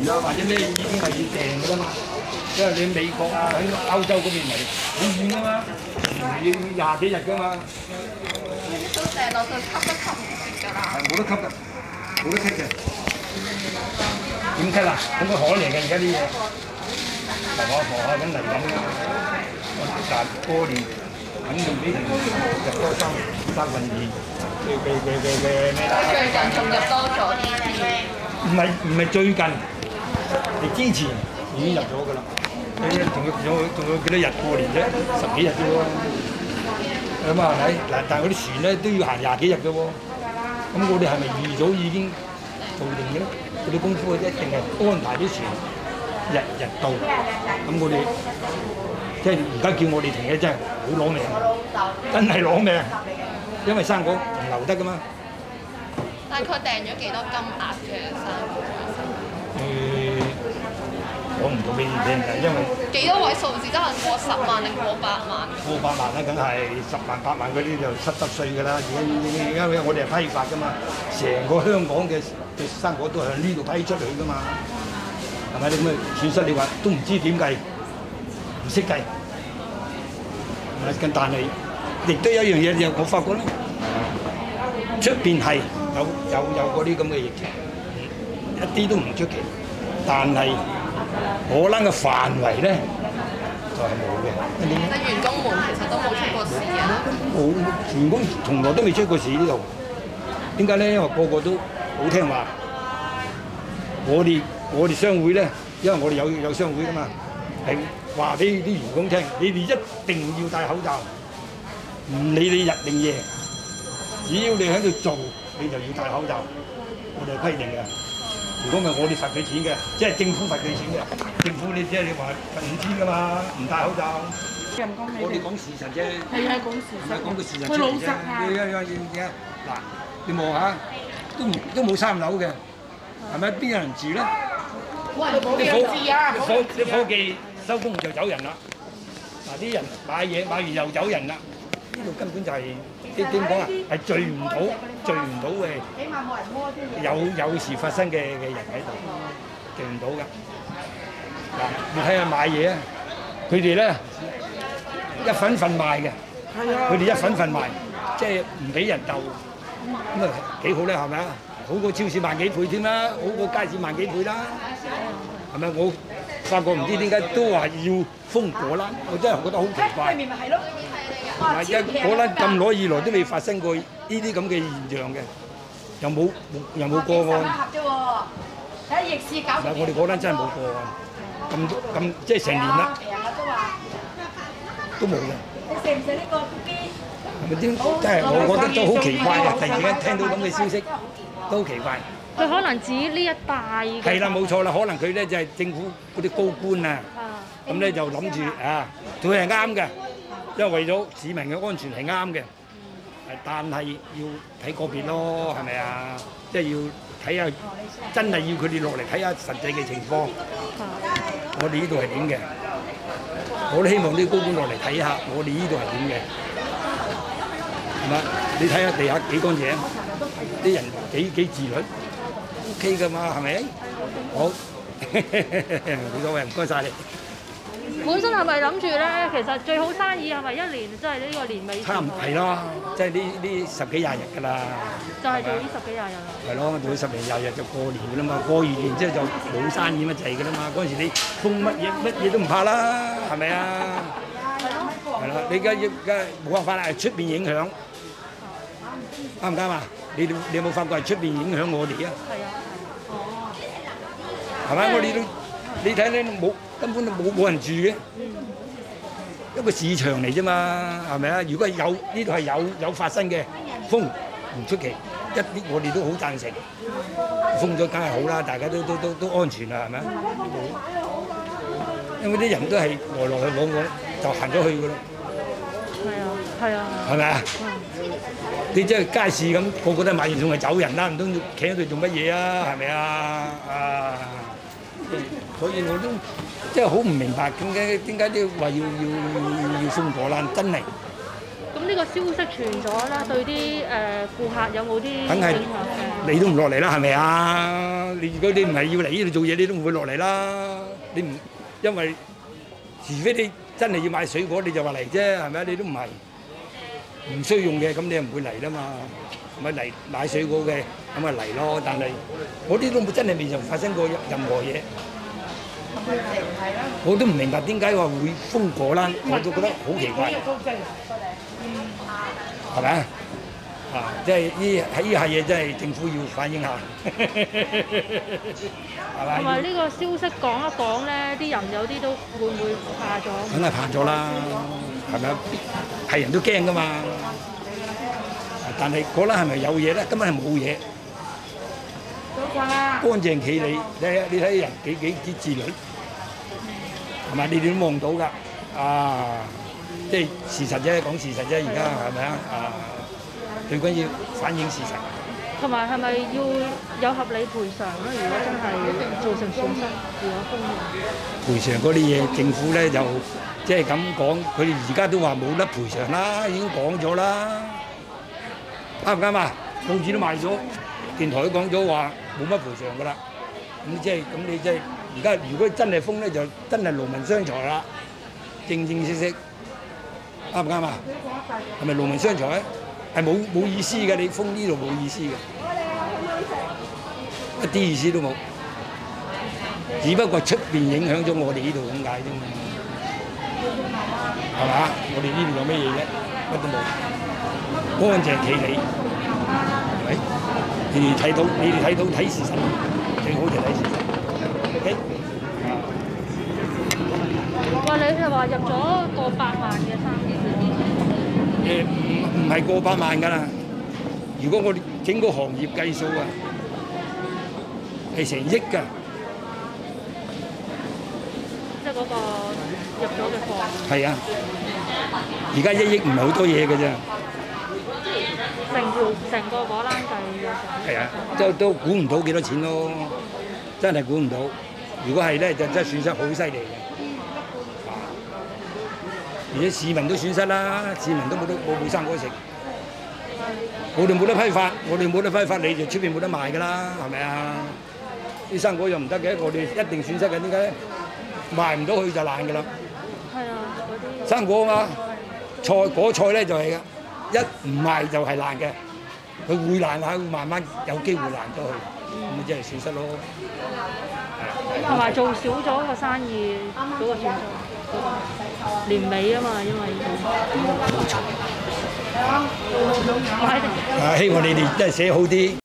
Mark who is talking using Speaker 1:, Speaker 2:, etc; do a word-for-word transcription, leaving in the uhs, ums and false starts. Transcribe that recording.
Speaker 1: 團啊，或者咩已經係要訂㗎啦嘛。因為你美國啊喺歐洲嗰邊嚟好遠㗎嘛，要廿幾日㗎嘛。
Speaker 2: 都訂落去吸都吸唔住㗎啦。
Speaker 1: 係冇得吸㗎，冇得吸嘅。點吸啊？咁個海嚟嘅而家啲嘢，浮下浮下咁嚟緊㗎。但過年肯定俾人入多三三分二嘅嘅嘅嘅嘅咩啦？
Speaker 2: 最近仲入多咗啲。
Speaker 1: 唔係唔係最近，你之前已經入咗㗎啦。你仲要仲有仲有幾多日過年啫？十幾日啫喎。咁啊係咪？嗱，但係嗰啲船咧都要行廿幾日嘅喎。咁我哋係咪預早已經做定嘅咧？嗰啲功夫一定係安排啲船日日到。咁我哋即係而家叫我哋停嘅真係好攞命，真係攞命。因為生果唔留得㗎嘛。
Speaker 2: 大概訂咗幾多金額嘅生果？
Speaker 1: 誒，講唔到俾你聽㗎，因為
Speaker 2: 幾多位數字都係過十萬定過百萬？
Speaker 1: 過百萬啦，梗係十萬八萬嗰啲就濕濕碎㗎啦。而家因為我哋係批發㗎嘛，成個香港嘅嘅生果都係向呢度批出嚟㗎嘛，係咪？你咁嘅損失你話都唔知點計，唔識計。咁但係亦都有一樣嘢，就我發覺咧，出邊係有有有嗰啲咁嘅疫情，一啲都唔出奇。但係荷蘭嘅範圍咧就係冇嘅。
Speaker 2: 即係員工們其實都冇出過事啊！
Speaker 1: 冇員工從來都未出過事呢度。點解咧？因為個個都好聽話。我哋我哋商會咧，因為我哋有有商會㗎嘛，係話俾啲員工聽，你哋一定要戴口罩，唔理你日定夜，只要你喺度做，你就要戴口罩。我哋規定嘅。如果唔係我哋罰佢錢嘅，即係政府罰佢錢嘅。政府你即係你話罰五千㗎嘛，唔戴口罩。我哋講事實啫。
Speaker 3: 係啊，講事實。
Speaker 1: 講個事實
Speaker 3: 佢老實
Speaker 1: 啊！嗱，你望下，都唔都冇三樓嘅，係咪？邊有人住咧？啲伙伙啲伙計收工就走人啦。嗱，啲人買嘢買完又走人啦。呢度根本就係啲點講啊？係聚唔到，聚唔到嘅。起碼冇人摸先。有有事發生嘅嘅人喺度，聚唔到㗎。嗱，你睇下買嘢啊，佢哋咧一份份賣嘅，佢哋一份份賣，即係唔俾人鬥，咁啊幾好咧，係咪啊？好過超市萬幾倍添啦，好過街市萬幾倍啦，係咪？我發覺唔知點解都話要封果欄，我真係覺得好奇怪。咪係咯。嗱，一果欄咁耐以來都未發生過呢啲咁嘅現象嘅，又冇又冇個案。睇逆市搞。嗱，我哋果欄真係冇個案，咁咁即係成年啦。都冇嘅。你食唔食呢個 B B？係咪啲真係我覺得都好奇怪啊！突然間聽到咁嘅消息，都好奇怪。
Speaker 4: 佢可能指呢一帶嘅。
Speaker 1: 係啦，冇錯啦，可能佢咧就係政府嗰啲高官啊，咁咧就諗住啊，佢係啱嘅，因為為咗市民嘅安全係啱嘅，但係要睇個別咯，係咪啊？即係要睇下，真係要佢哋落嚟睇下實際嘅情況。我哋呢度係點嘅？我都希望啲高官落嚟睇下，我哋呢度係點嘅，係嘛？你睇下地下幾乾淨，啲人幾幾自律 ，O K 噶嘛，係咪？好，冇所謂，唔該曬你。
Speaker 4: 本身係咪諗住咧？其實最好生意係咪一年即係呢個年尾？
Speaker 1: 差唔係咯，即係呢呢十幾廿日㗎啦。
Speaker 4: 就係做呢十幾廿日啦。
Speaker 1: 係咯，做十零廿日就過年㗎啦嘛，過完年之後就冇生意乜滯㗎啦嘛。嗰陣時你封乜嘢乜嘢都唔怕啦，係咪啊？係咯。係啦，你而家要而家冇辦法啦，係出邊影響，啱唔啱啊？你你有冇發覺係出邊影響我哋啊？
Speaker 4: 係啊。哦。
Speaker 1: 係咪？我哋都你睇咧冇。根本都冇冇人住嘅，一個市場嚟啫嘛，係咪啊？如果有呢度係有有發生嘅封唔出奇，一啲我哋都好贊成，封咗梗係好啦，大家都都都都安全啦，係咪啊？因為啲人都係來來去往往就行咗去㗎咯。
Speaker 4: 係啊，係啊。
Speaker 1: 係咪啊？你即係街市咁，個個都買完餸就走人啦，唔通企喺度做乜嘢啊？係咪啊？啊！所以我都即係好唔明白點解點解都話要要要要封果欄，真係。
Speaker 4: 咁呢個個消息傳咗啦，對啲誒顧客有冇啲
Speaker 1: 梗係
Speaker 4: 影響嘅？
Speaker 1: 你都唔落嚟啦，係咪啊？你如果你唔係要嚟呢度做嘢，你都唔會落嚟啦。你唔因為除非你真係要買水果，你就話嚟啫，係咪啊？你都唔係唔需要用嘅，咁你就唔會嚟啦嘛。咪嚟買水果嘅，咁咪嚟咯。但係我啲都冇真係未曾發生過任何嘢，我都唔明白點解話會封果欄，我都覺得好奇怪，係咪啊？啊，即係呢喺呢下嘢真係政府要反映下，係咪？
Speaker 4: 同埋呢個消息講一講咧，啲人有啲都會唔會怕咗？
Speaker 1: 梗係怕咗啦，係咪啊？係人都驚噶嘛。但係嗰欄係咪有嘢咧？根本係冇嘢，乾淨企理。你睇你睇人幾幾幾自律，係咪？你哋都望到㗎。啊，即係事實啫，講事實啫。而家係咪啊？啊，最緊要反映事實。
Speaker 4: 同埋係咪要有合理賠償咧？如果真係造成損失，如果封嘅
Speaker 1: 賠償嗰啲嘢，政府咧就即係咁講，佢哋而家都話冇得賠償啦，已經講咗啦。啱唔啱啊？報紙都賣咗，電台都講咗話冇乜賠償噶啦。咁即係咁你即係而家如果真係封咧，就真係勞民傷財啦，正正式式啱唔啱啊？係咪勞民傷財咧？係冇冇意思嘅，你封呢度冇意思嘅，一啲意思都冇。只不過出邊影響咗我哋呢度咁解啫嘛，係嘛？我哋呢度有咩嘢啫？乜都冇。乾淨企理，係咪？你哋睇到，你哋睇到睇事實，最好就睇事實。OK，啊。
Speaker 4: 哇！你係話入咗過百萬嘅生意
Speaker 1: 誒唔唔係過百萬㗎啦，如果我哋整個行業計數啊，係成億㗎。
Speaker 4: 即係嗰個入咗嘅貨。
Speaker 1: 係啊，而家一億唔係好多嘢㗎啫。
Speaker 4: 成條成個果欄計嘅。
Speaker 1: 係啊，都都估唔到幾多錢咯，真係估唔到。如果係咧，就真係損失好犀利嘅。啊！而且市民都損失啦，市民都冇得冇冇生果食。我哋冇得批發，我哋冇得批發，你就出邊冇得賣㗎啦，係咪啊？啲生果又唔得嘅，我哋一定損失嘅。點解？賣唔到去就爛㗎啦。
Speaker 4: 係啊，嗰啲。
Speaker 1: 生果啊嘛，菜果菜咧就係嘅。一唔賣就係爛嘅，佢會爛下，會慢慢有機會爛咗去，咁咪即係損失咯。
Speaker 4: 同埋做少咗個生意，嗰個損失，年尾啊嘛，因為
Speaker 1: 冇錯。
Speaker 4: 買定。
Speaker 1: 啊，希望你哋真係寫好啲。